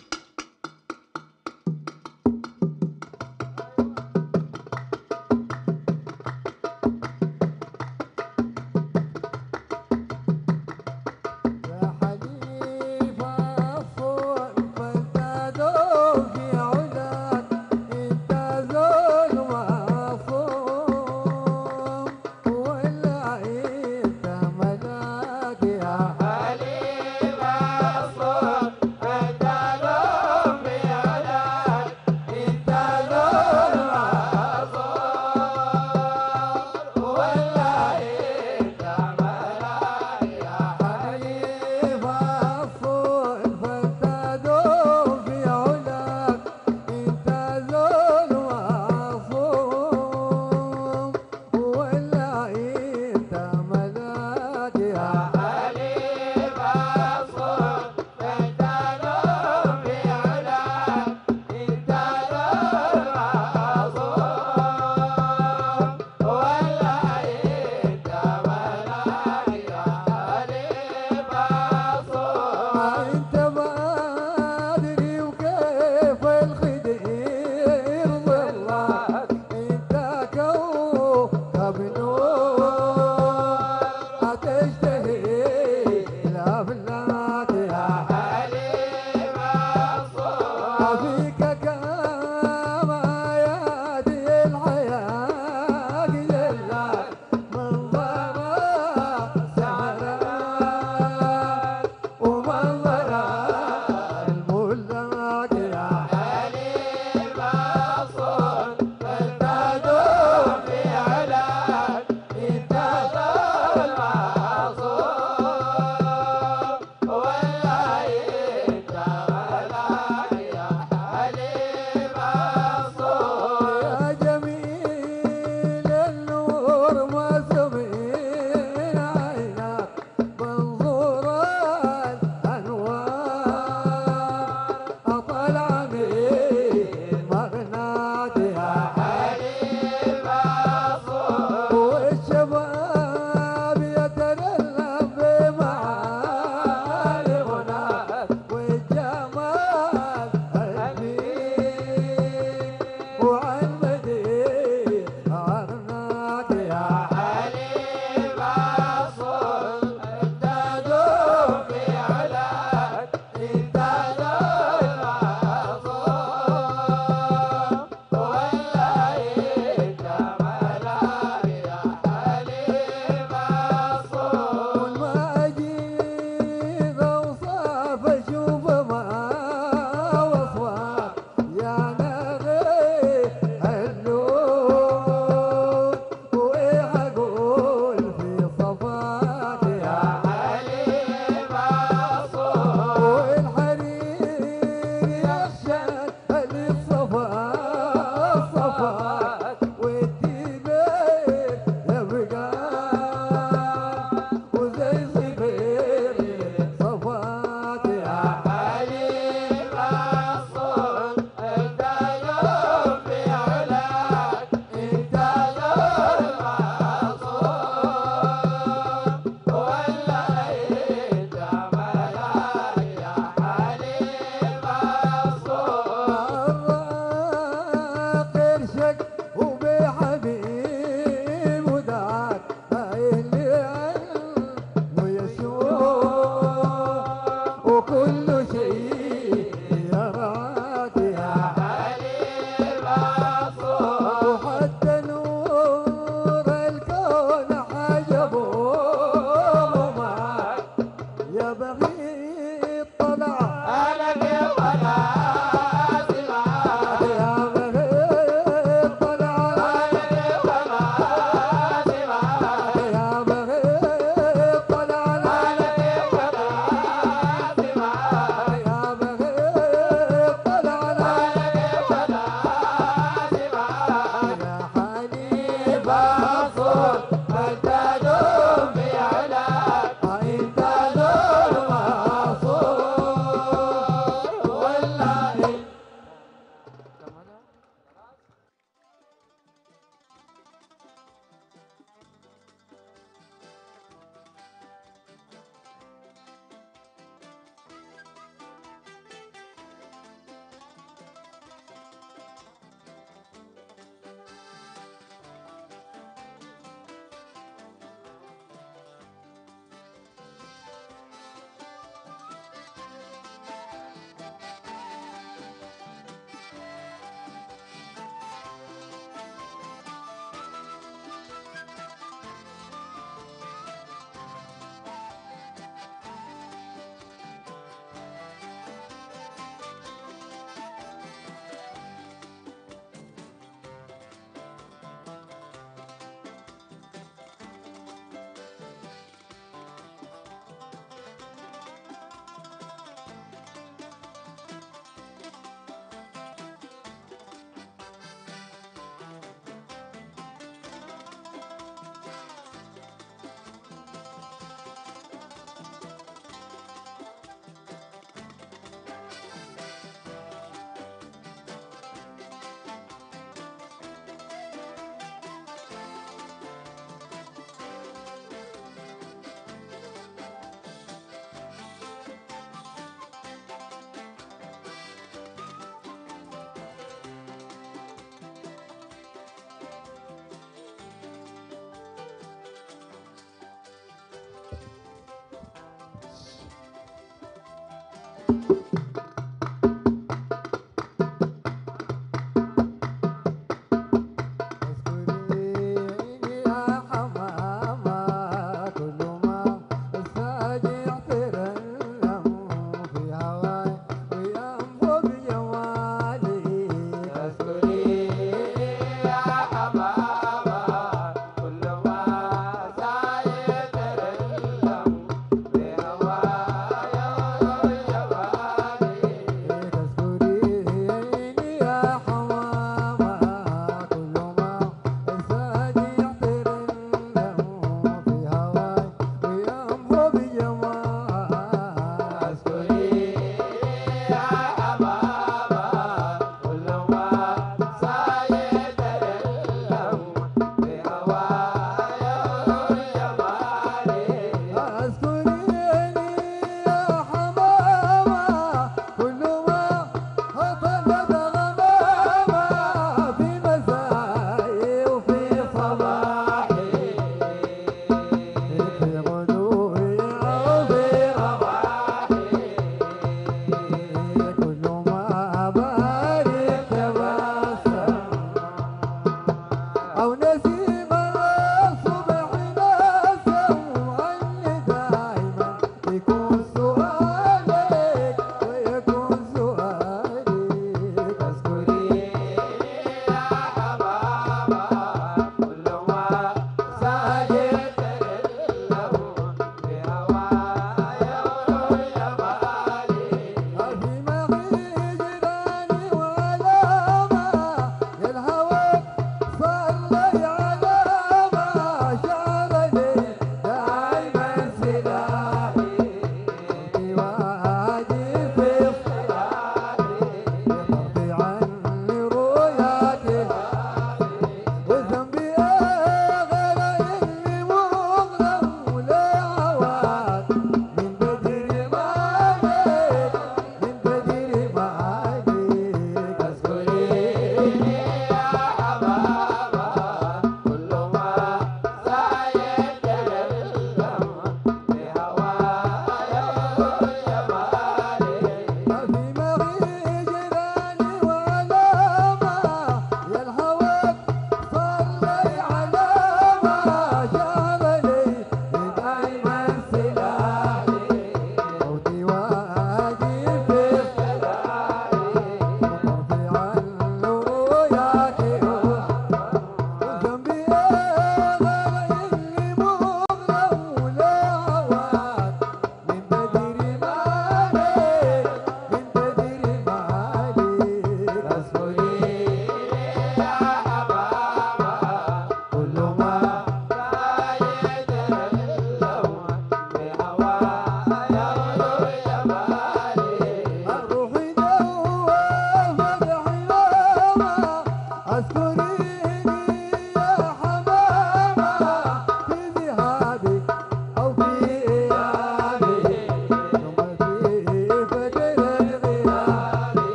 Hello.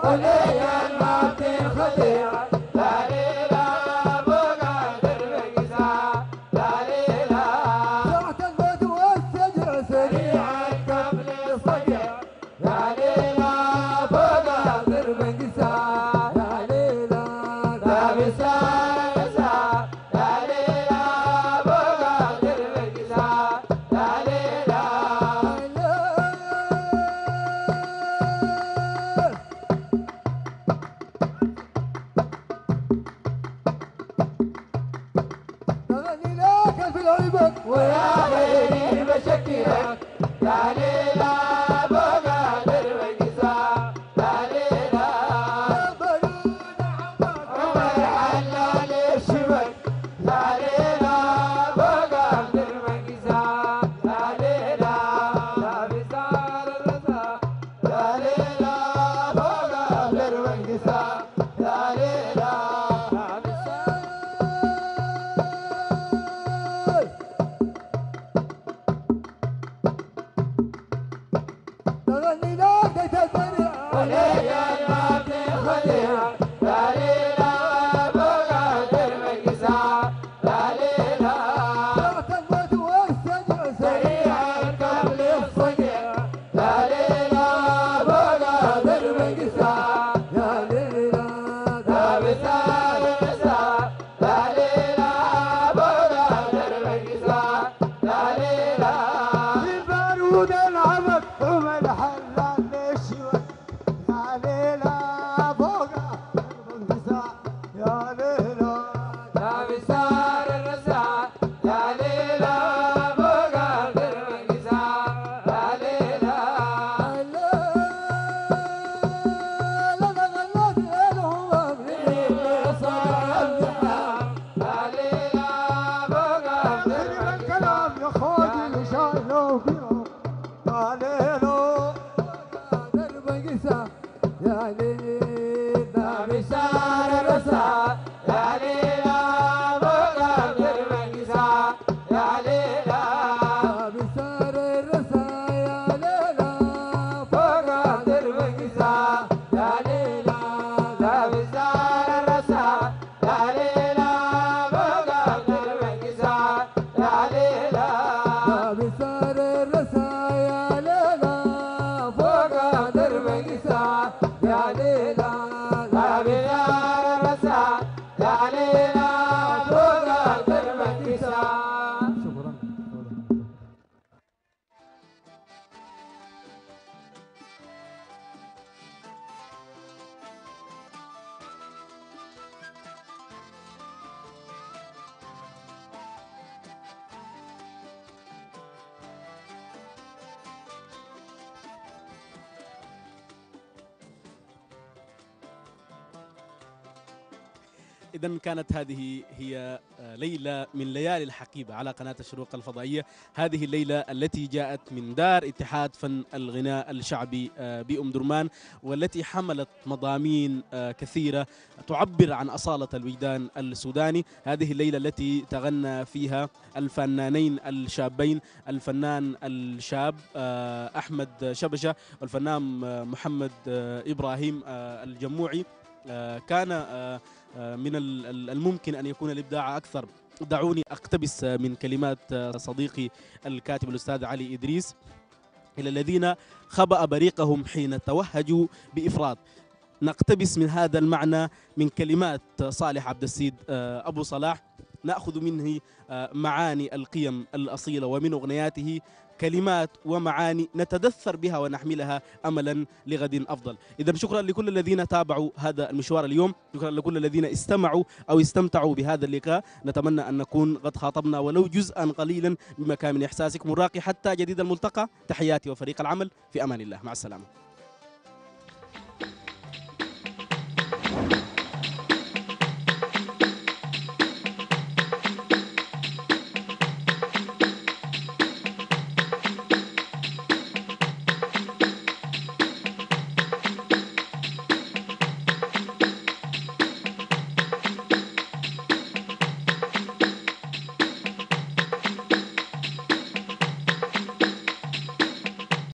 إذا كانت هذه هي ليلة من ليالي الحقيبة على قناة الشروق الفضائية. هذه الليلة التي جاءت من دار اتحاد فن الغناء الشعبي بأم درمان، والتي حملت مضامين كثيرة تعبر عن أصالة الوجدان السوداني. هذه الليلة التي تغنى فيها الفنانين الشابين، الفنان الشاب أحمد شبشة والفنان محمد إبراهيم الجموعي. كان من الممكن أن يكون الإبداع أكثر. دعوني أقتبس من كلمات صديقي الكاتب الأستاذ علي إدريس: إلى الذين خبأ بريقهم حين توهجوا بإفراط. نقتبس من هذا المعنى من كلمات صالح عبد السيد أبو صلاح، نأخذ منه معاني القيم الأصيلة، ومن أغنياته كلمات ومعاني نتدثر بها ونحملها أملا لغد أفضل. إذا شكرا لكل الذين تابعوا هذا المشوار اليوم، شكرا لكل الذين استمعوا أو استمتعوا بهذا اللقاء. نتمنى أن نكون قد خاطبنا ولو جزءا قليلا بمكان من إحساسكم الراقي. حتى جديد الملتقى، تحياتي وفريق العمل في أمان الله، مع السلامة.